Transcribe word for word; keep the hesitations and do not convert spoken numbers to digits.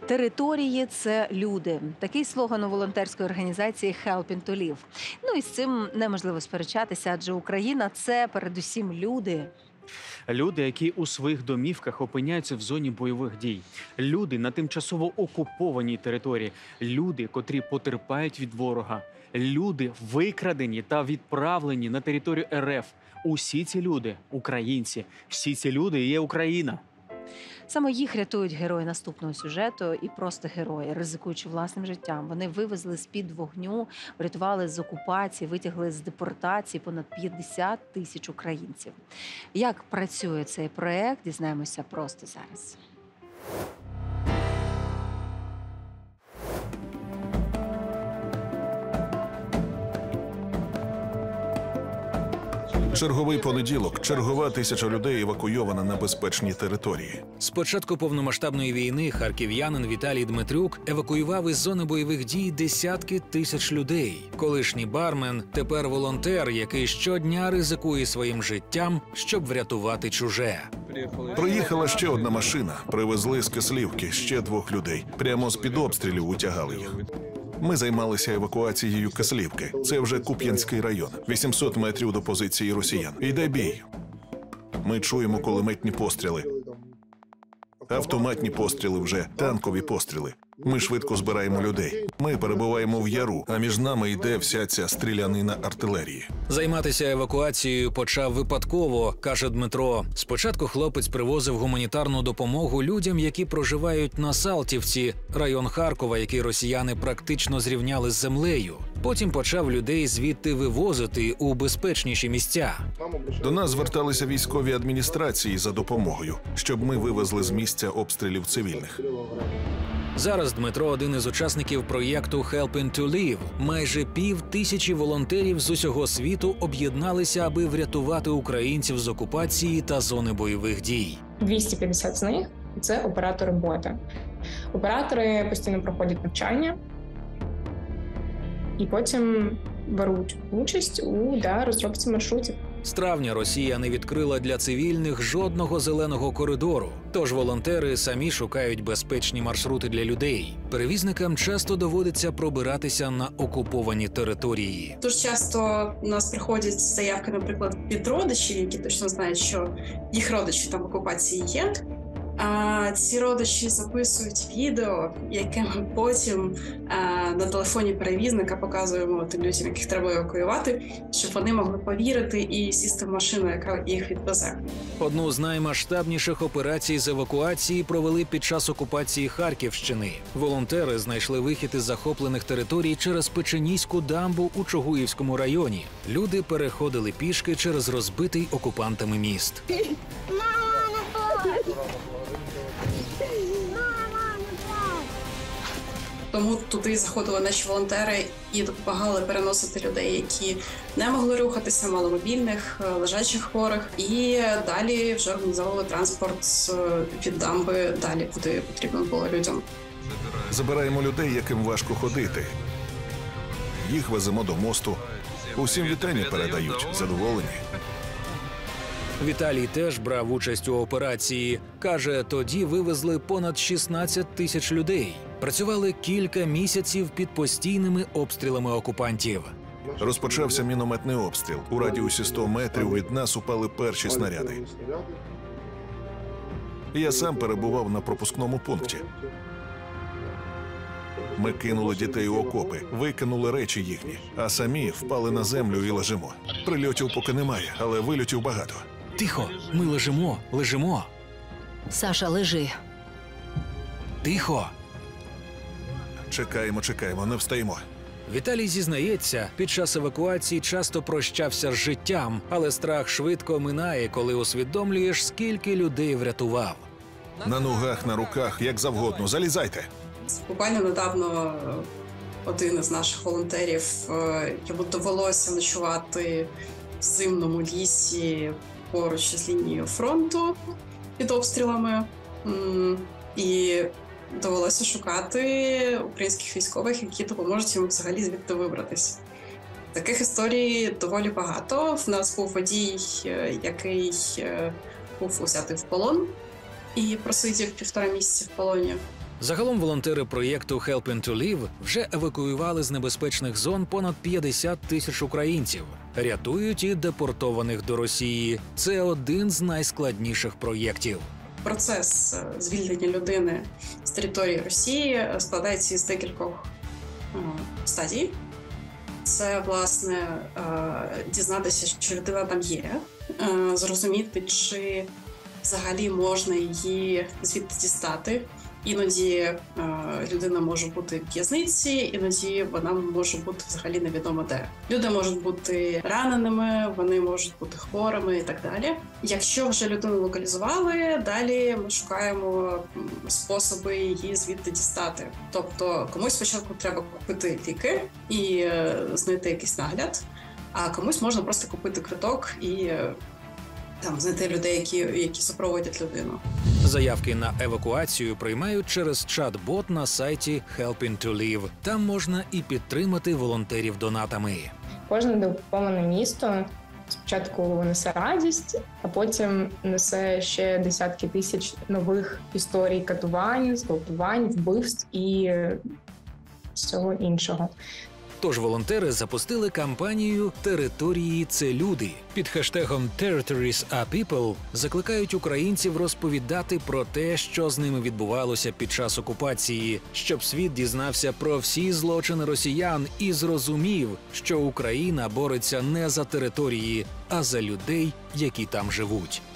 Території – це люди. Такий слоган у волонтерської організації «Helping to Live». Ну і з цим неможливо сперечатися, адже Україна – це передусім люди. Люди, які у своїх домівках опиняються в зоні бойових дій. Люди на тимчасово окупованій території. Люди, котрі потерпають від ворога. Люди, викрадені та відправлені на територію РФ. Усі ці люди – українці. Всі ці люди є Україна. Саме їх рятують герої наступного сюжету і просто герої, ризикуючи власним життям. Вони вивезли з-під вогню, врятували з окупації, витягли з депортації понад п'ятдесят тисяч українців. Як працює цей проект, дізнаємося просто зараз. Черговий понеділок. Чергова тисяча людей евакуйована на безпечні території. З початку повномасштабної війни харків'янин Віталій Дмитрюк евакуював із зони бойових дій десятки тисяч людей. Колишній бармен, тепер волонтер, який щодня ризикує своїм життям, щоб врятувати чуже. Приїхала ще одна машина. Привезли з Кислівки ще двох людей. Прямо з-під обстрілів утягали їх. Ми займалися евакуацією Кислівки. Це вже Куп'янський район. вісімсот метрів до позиції росіян. Йде бій. Ми чуємо кулеметні постріли. Автоматні постріли вже, танкові постріли. Ми швидко збираємо людей. Ми перебуваємо в яру, а між нами йде вся ця стрілянина артилерії. Займатися евакуацією почав випадково, каже Дмитро. Спочатку хлопець привозив гуманітарну допомогу людям, які проживають на Салтівці, район Харкова, який росіяни практично зрівняли з землею. Потім почав людей звідти вивозити у безпечніші місця. До нас зверталися військові адміністрації за допомогою, щоб ми вивезли з місця обстрілів цивільних. Зараз Дмитро – один із учасників проєкту «Helping to Live». Майже пів тисячі волонтерів з усього світу об'єдналися, аби врятувати українців з окупації та зони бойових дій. двісті п'ятдесят з них – це оператори бота. Оператори постійно проходять навчання і потім беруть участь у да, розробці маршрутів. З травня Росія не відкрила для цивільних жодного зеленого коридору. Тож волонтери самі шукають безпечні маршрути для людей. Перевізникам часто доводиться пробиратися на окуповані території. Дуже часто у нас приходять заявки, наприклад, від родичів, які точно знають, що їх родичі там в окупації є. А ці родичі записують відео, яке ми потім а, на телефоні перевізника показуємо тим людям, яких треба евакуювати, щоб вони могли повірити і сісти в машину, яка їх відвезе. Одну з наймасштабніших операцій з евакуації провели під час окупації Харківщини. Волонтери знайшли вихід із захоплених територій через Печеніську дамбу у Чугуївському районі. Люди переходили пішки через розбитий окупантами міст. Тому туди заходили наші волонтери і допомагали переносити людей, які не могли рухатися, маломобільних, лежачих хворих. І далі вже організовували транспорт від дамби далі, куди потрібно було людям. Забираємо людей, яким важко ходити. Їх веземо до мосту. Усім вітання передають. Задоволені. Віталій теж брав участь у операції. Каже, тоді вивезли понад шістнадцять тисяч людей. Працювали кілька місяців під постійними обстрілами окупантів. Розпочався мінометний обстріл. У радіусі сто метрів від нас упали перші снаряди. Я сам перебував на пропускному пункті. Ми кинули дітей у окопи, викинули речі їхні, а самі впали на землю і лежимо. Прильотів поки немає, але вильотів багато. Тихо, ми лежимо, лежимо. Саша, лежи. Тихо. Чекаємо, чекаємо, не встаємо. Віталій зізнається, під час евакуації часто прощався з життям, але страх швидко минає, коли усвідомлюєш, скільки людей врятував. На ногах, на руках, як завгодно, залізайте. Буквально недавно один із наших волонтерів, йому довелося ночувати в зимному лісі поруч з лінією фронту під обстрілами. І довелося шукати українських військових, які допоможуть йому взагалі звідти вибратися. Таких історій доволі багато. В нас був водій, який був узятий в полон і просидів півтора місяці в полоні. Загалом волонтери проєкту Helping to Live вже евакуювали з небезпечних зон понад п'ятдесят тисяч українців. Рятують і депортованих до Росії. Це один з найскладніших проєктів. Процес звільнення людини з території Росії складається із декількох е, стадій. Це, власне, е, дізнатися, що людина там є, е, зрозуміти, чи взагалі можна її звідти дістати. Іноді е, людина може бути в в'язниці, іноді вона може бути взагалі невідомо де. Люди можуть бути раненими, вони можуть бути хворими і так далі. Якщо вже людину локалізували, далі ми шукаємо способи її звідти дістати. Тобто комусь спочатку треба купити ліки і е, знайти якийсь нагляд, а комусь можна просто купити квиток і е, там знайти людей, які, які супроводять людину. Заявки на евакуацію приймають через чат-бот на сайті Helping to Live. Там можна і підтримати волонтерів донатами. Кожне деокуповане місто спочатку несе радість, а потім несе ще десятки тисяч нових історій катувань, зґвалтувань, вбивств і всього іншого. Тож волонтери запустили кампанію «Території – це люди». Під хештегом «Territories are people» закликають українців розповідати про те, що з ними відбувалося під час окупації, щоб світ дізнався про всі злочини росіян і зрозумів, що Україна бореться не за території, а за людей, які там живуть.